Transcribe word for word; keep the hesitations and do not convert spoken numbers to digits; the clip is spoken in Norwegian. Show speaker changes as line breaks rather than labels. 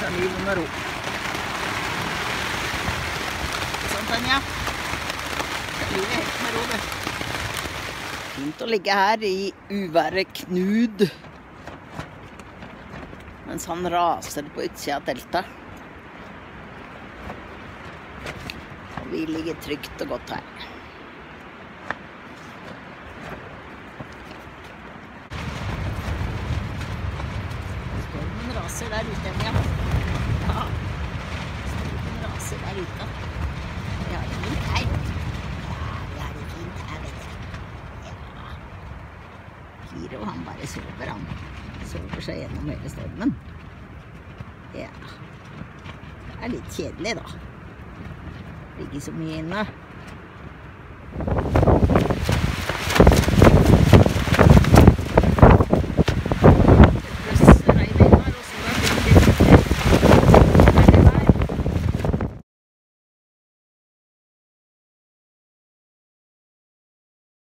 ta kniven med ro. Sånn, Tanja. Det ligger helt med ro, det. Fint å ligge her i uværet Knud. Mens han raser på utsida av teltet. Og vi ligger trygt og godt her. Stormen raser der ute, ja. Ja, stormen raser der ute. Vi har det fint her. Ja, vi har det fint her, vet du. Ja. Kiro, han bare sover, han. Sover seg gjennom hele stormen. Ja. Det er litt kjedelig, da. Det er ikke så mye inne.